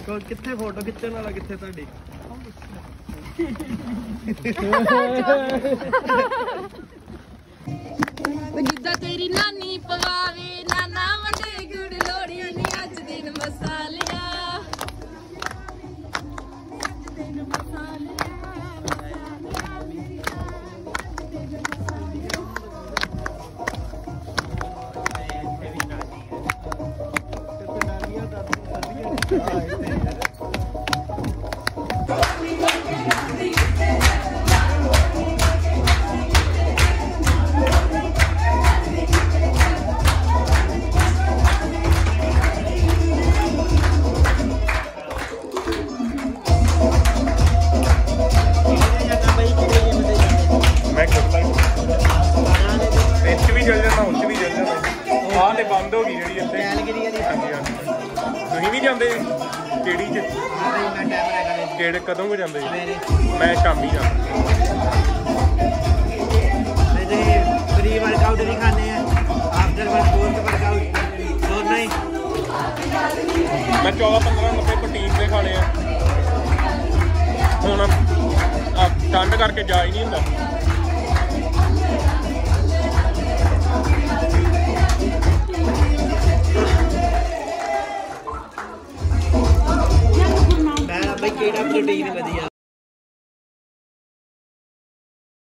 कित्थे फोटो खिच्चण वाला कित्थे तुहाडी जिद्दां तेरी नानी पवावे नाना वंडे गुड़ लोड़ी नी अज दिन मसालिया बंद हो गई जी तुम भी जाते केड़ी केड़े कदों को जाते मैं शामी जाता प्री वर्कआउट भी खाने आफ्टर पोस्ट वर्कआउट दोनों ही मैं 14-15 रुपए प्रोटीन के खाने हुण ठंड करके जा ही नहीं होंदा